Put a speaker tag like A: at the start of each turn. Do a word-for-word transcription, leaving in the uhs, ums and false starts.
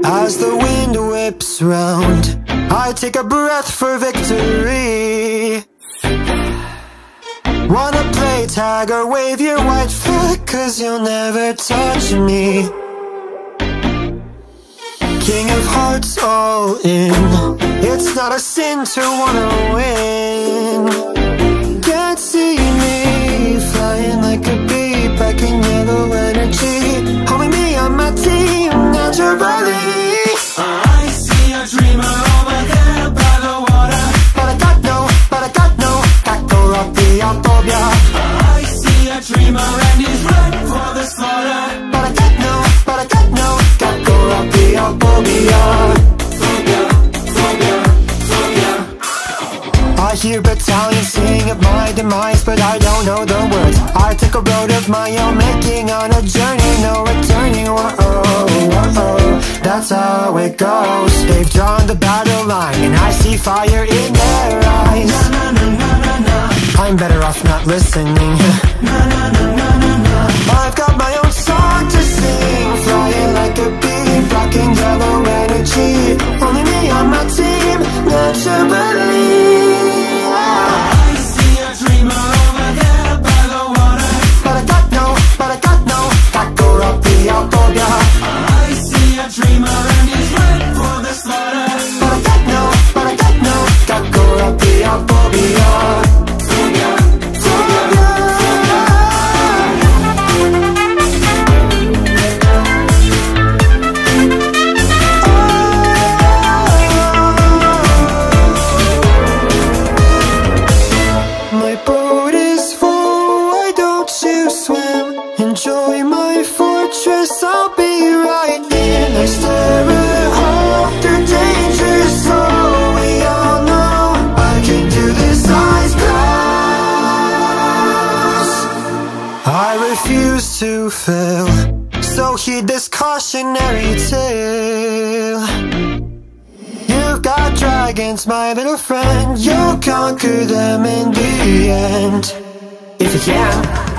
A: As the wind whips round, I take a breath for victory. Wanna play tag or wave your white flag, cause you'll never touch me. King of hearts all in, it's not a sin to wanna win. Can't see me flying like a bee, back in yellow energy, holding me on my team naturally.
B: I see a dreamer over there by the water,
A: But I got no, but I got no Kakoropiatobia.
B: I see a dreamer and he's ready for the slaughter.
A: But I got no, but I got no Kakoropiatobia.
B: Phobia, phobia, phobia.
A: I hear battalions sing of my demise, but I don't know the words. I took a road of my own making, on a journey, no returning. Whoa, whoa, that's how it goes. They've drawn the battle line, and I see fire in their eyes.
B: Na na na na na na.
A: I'm better off not listening.
B: Na na na na na na.
A: I've got my own song to sing, flying like a bee, blocking yellow energy, only me on my team, naturally.
B: I see a dreamer over there by the water,
A: But I got no, but I got no Kakoropiatobia.
B: I see a dreamer and he's ready for the slaughter.
A: But I got no, but I got no Kakoropiatobia.
B: Phobia,
A: My boat is full, why don't you swim? Enjoy my fortress, I'll be right in. I stare at home through danger, so we all know I can do this eyes closed. I refuse to fail, so heed this cautionary tale. You've got dragons, my little friend, you'll conquer them in the end, if you can.